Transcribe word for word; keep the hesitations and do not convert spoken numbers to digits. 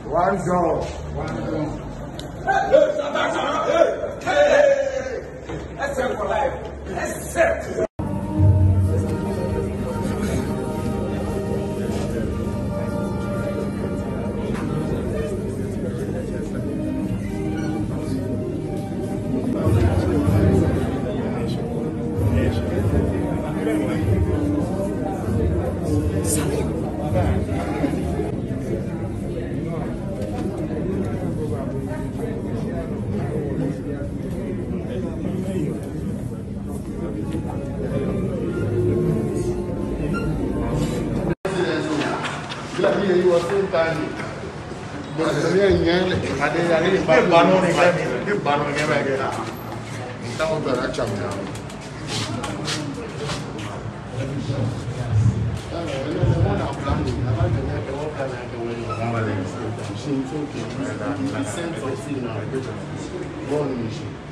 One go. One go. Hey, hey, hey, hey. Accept for life. Accept. You were so tiny. But the young young, I did a little bit banner again. You banner again. That was a champion. She's okay. Sense of seeing our born mission.